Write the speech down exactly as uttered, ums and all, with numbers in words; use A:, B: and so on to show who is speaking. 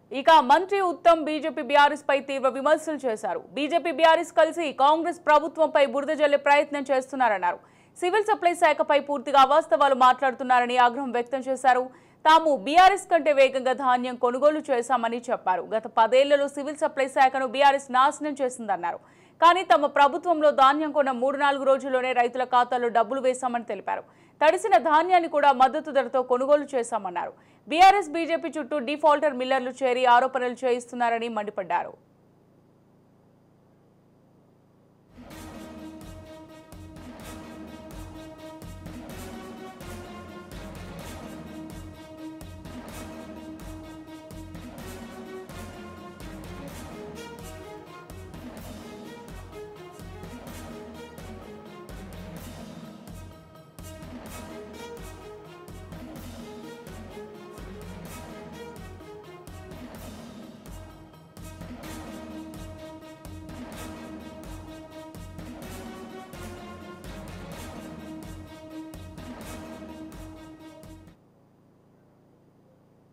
A: ఇక మంత్రి Uttam BJP BRS పై తీవ్ర విమర్శలు చేశారు. బీజేపీ బీఆర్ఎస్ కలిసి కాంగ్రెస్ ప్రభుత్వంపై బురద జల్లే ప్రయత్నం చేస్తున్నారన్నారు. సివిల్ సప్లై శాఖపై పూర్తిగా అవాస్తవాలు మాట్లాడుతున్నారని ఆగ్రహం వ్యక్తం చేశారు. తాము బీఆర్ఎస్ కంటే వేగంగా ధాన్యం కొనుగోలు చేశామని చెప్పారు. గత పదేళ్లలో సివిల్ సప్లై శాఖను బీఆర్ఎస్ నాశనం చేసిందన్నారు. కానీ తమ ప్రభుత్వంలో ధాన్యం కొన్న మూడు నాలుగు రోజుల్లోనే రైతుల ఖాతాల్లో డబ్బులు వేశామని తెలిపారు. తడిసిన ధాన్యాన్ని కూడా మద్దతు ధరతో కొనుగోలు చేశామన్నారు. బీఆర్ఎస్ బీజేపీ చుట్టూ డిఫాల్టర్ మిల్లర్లు చేరి ఆరోపణలు చేయిస్తున్నారని మండిపడ్డారు.